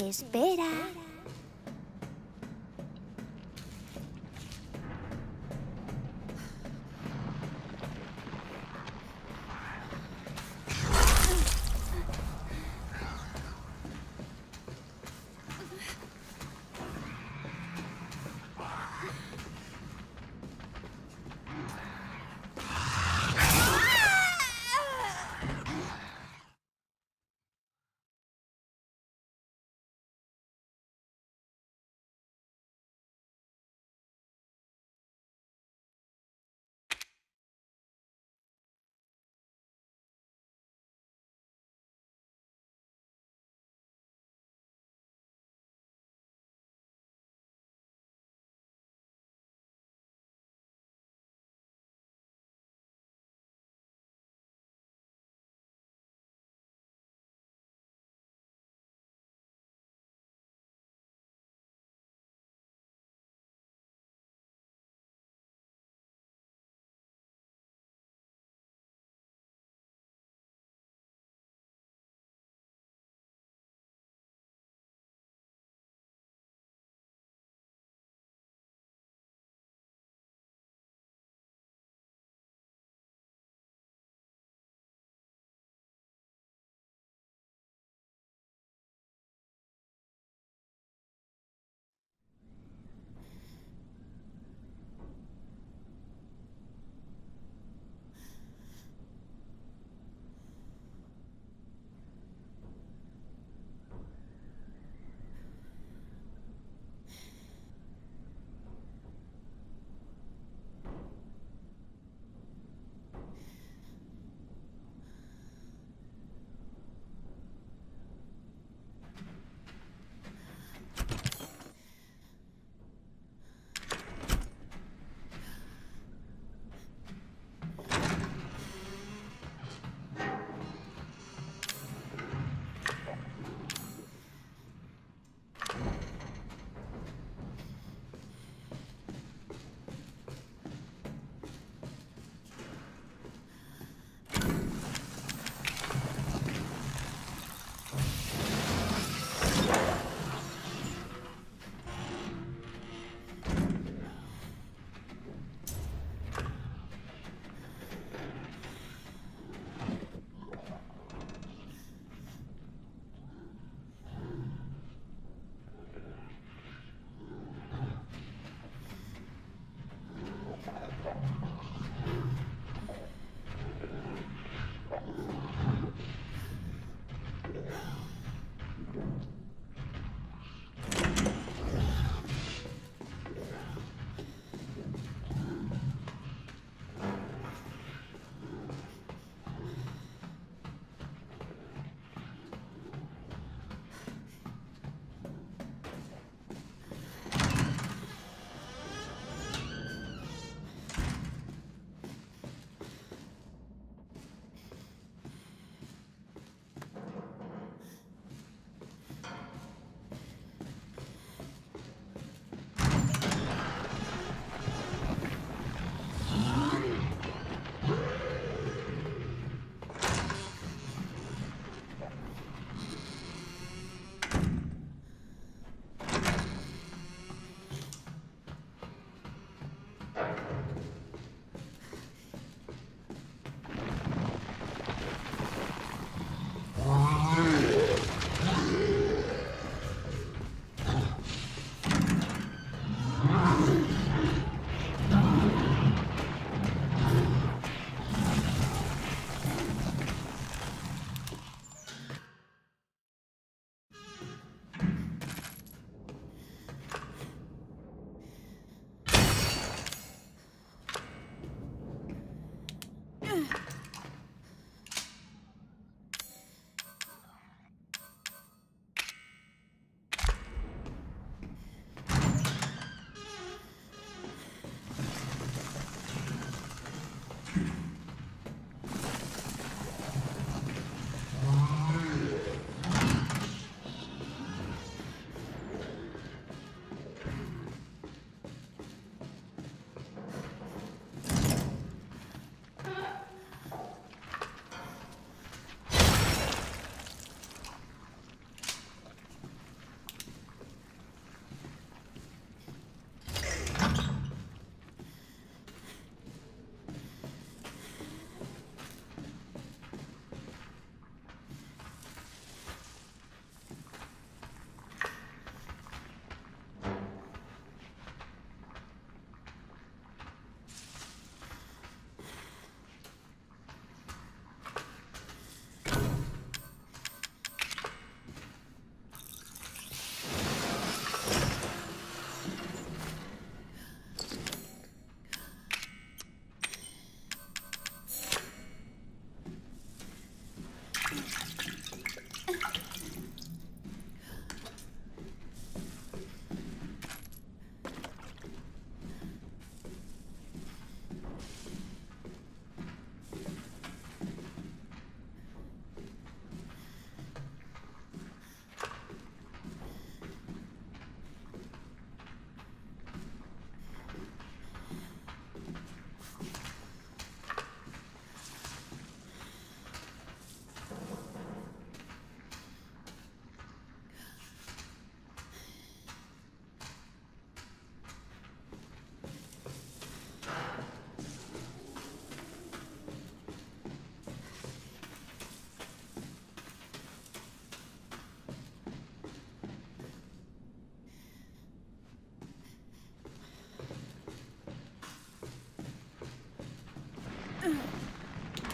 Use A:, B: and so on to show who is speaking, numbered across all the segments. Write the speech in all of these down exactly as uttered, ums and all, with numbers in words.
A: Espera.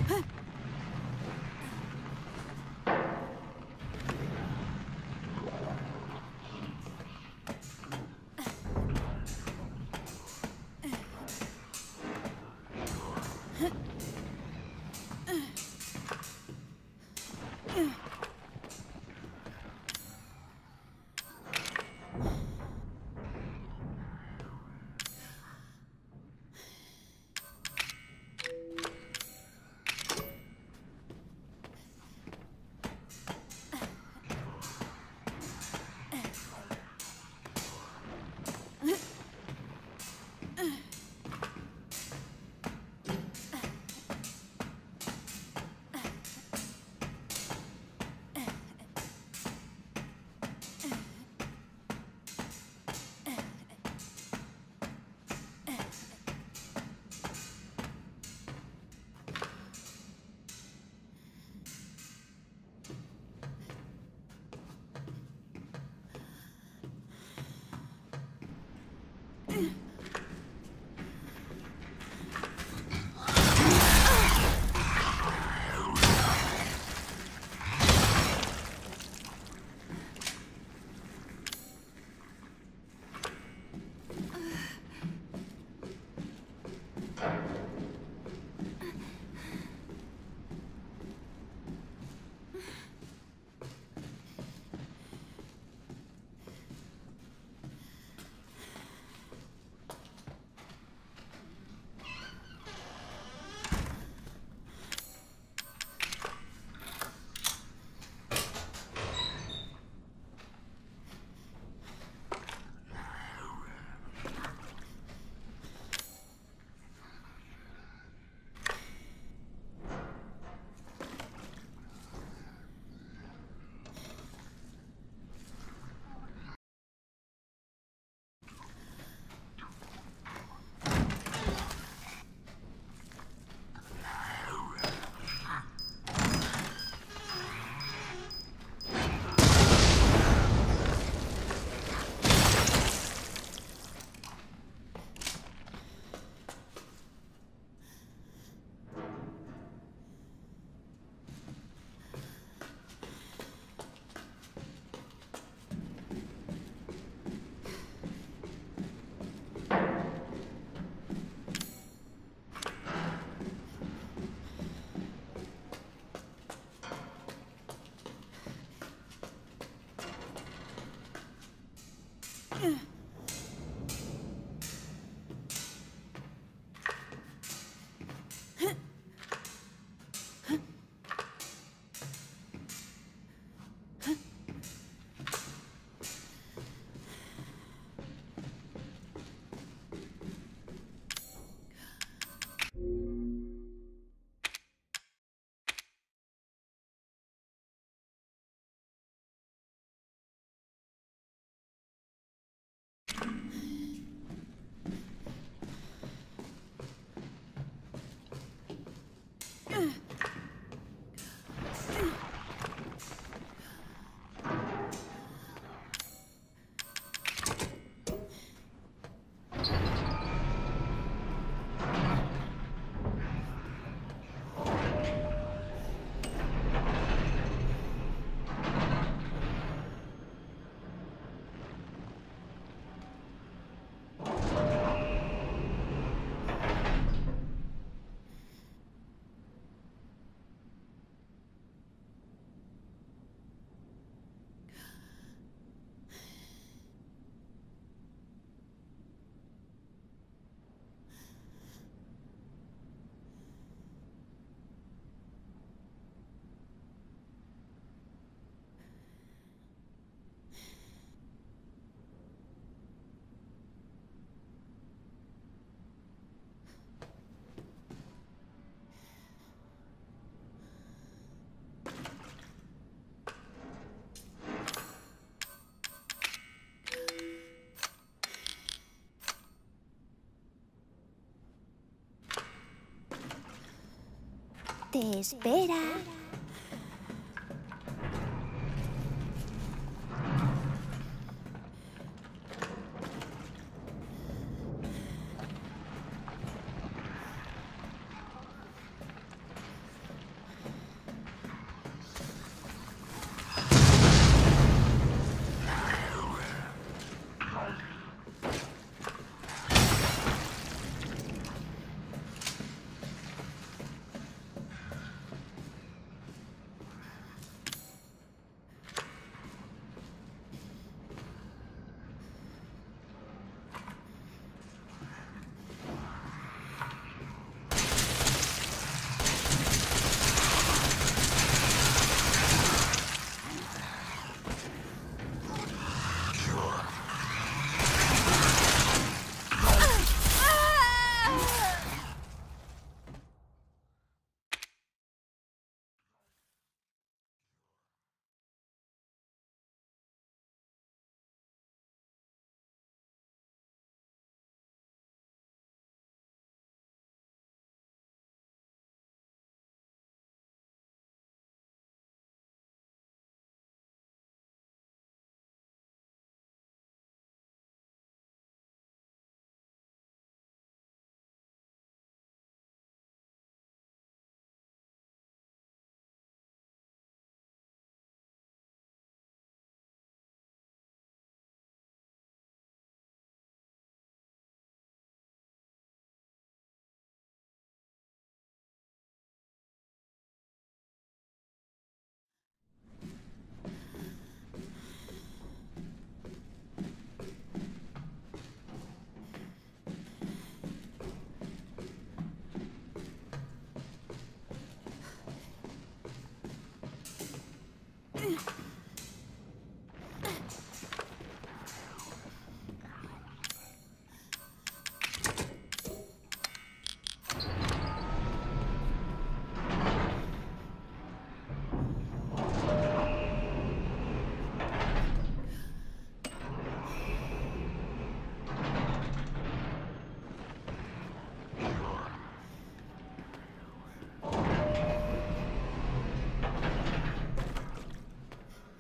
A: te espera.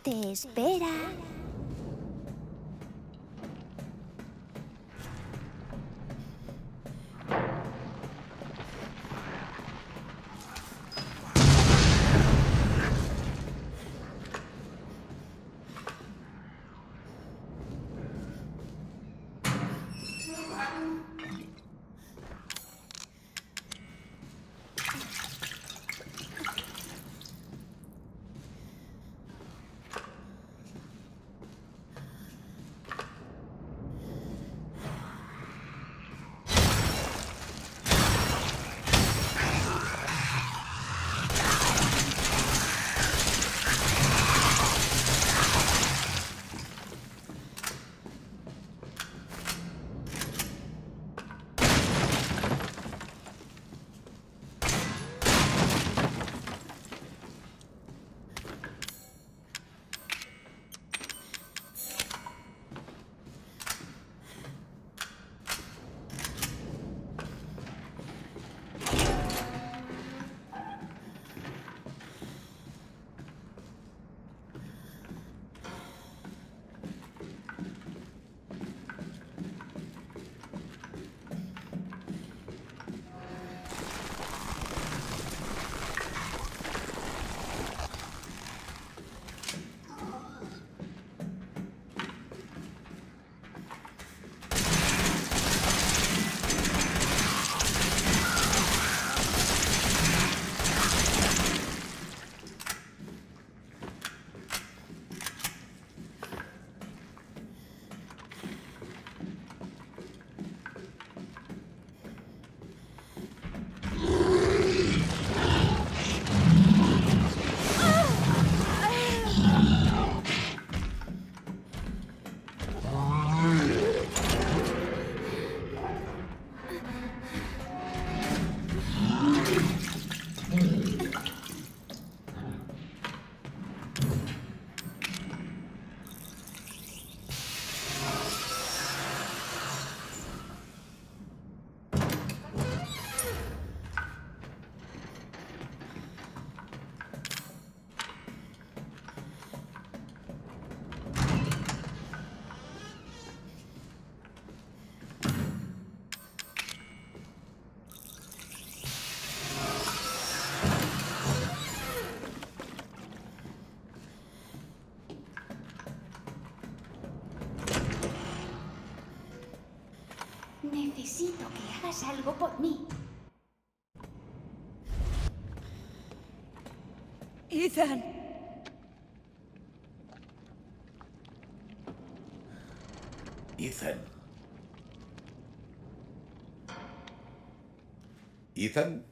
A: te espera. Necesito que hagas algo por mí.
B: Ethan.
C: Ethan. Ethan.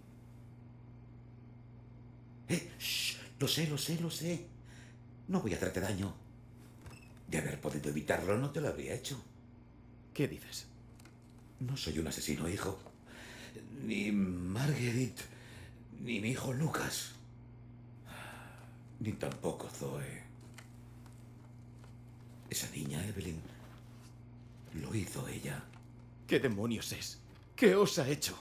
C: Eh, shh, lo sé, lo sé, lo sé. No voy a hacerte daño. De haber podido evitarlo, no te lo habría hecho.
D: ¿Qué dices?
C: No soy un asesino, hijo. Ni Marguerite, ni mi hijo Lucas. Ni tampoco Zoe. Esa niña, Evelyn, lo hizo ella.
D: ¿Qué demonios es? ¿Qué os ha hecho?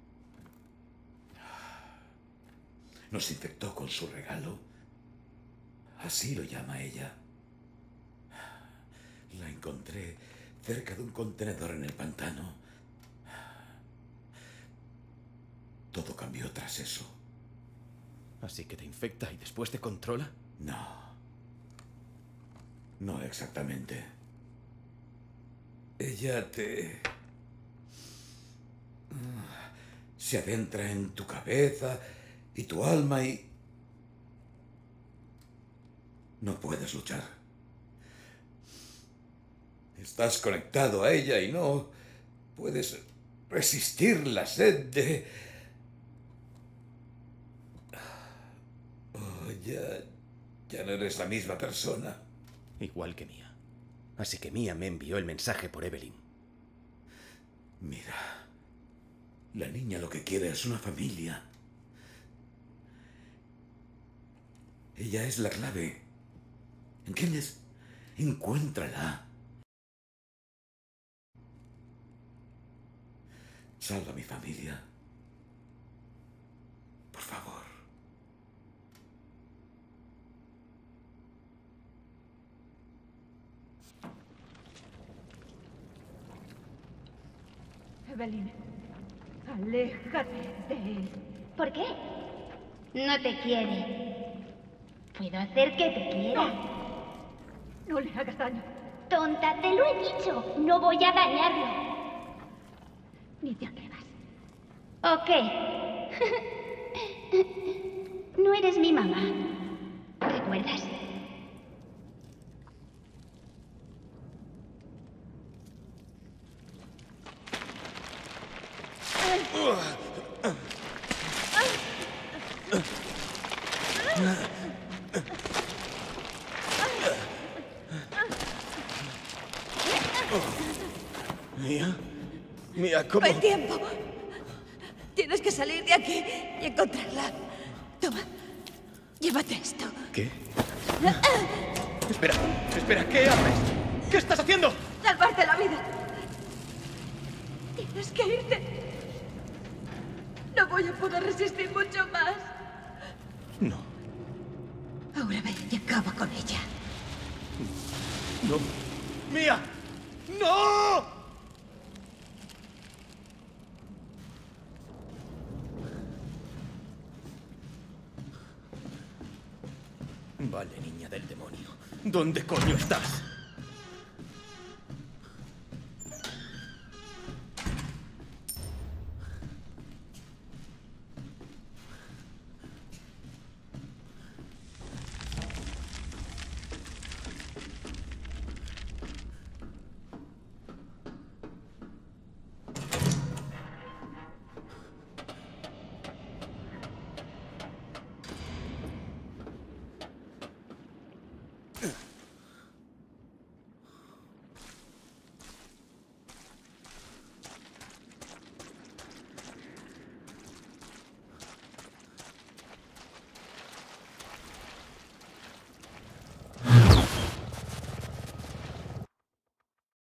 C: Nos infectó con su regalo. Así lo llama ella. La encontré cerca de un contenedor en el pantano. Todo cambió tras eso.
D: ¿Así que te infecta y después te controla?
C: No. No exactamente. Ella te... se adentra en tu cabeza y tu alma y... no puedes luchar. Estás conectado a ella y no puedes resistir la sed de... Oh, ya... ya no eres la misma persona.
D: Igual que Mia. Así que Mia me envió el mensaje por Evelyn.
C: Mira, la niña lo que quiere es una familia. Ella es la clave. ¿Entiendes? Encuéntrala. Salva a mi familia. Por favor.
B: Evelyn, aléjate de él.
A: ¿Por qué? No te quiere. Puedo hacer que te quiera.
B: No le hagas daño,
A: Tonta, te lo he dicho. No voy a dañarlo.
B: ni te atrevas.
A: Ok. No eres mi mamá. ¿Recuerdas?
D: Mía. Mía, ¿cómo?
B: ¡No hay tiempo! Tienes que salir de aquí y encontrarla. Toma, llévate esto.
D: ¿Qué? Espera, espera, ¿qué haces? ¿Qué estás haciendo?
B: ¡Salvarte la vida! Tienes que irte. No voy a poder resistir mucho más.
D: No,
B: Ahora ve y acaba con ella.
D: no. ¡Mía! ¡No! Vale, niña del demonio. ¿Dónde coño estás? Ugh.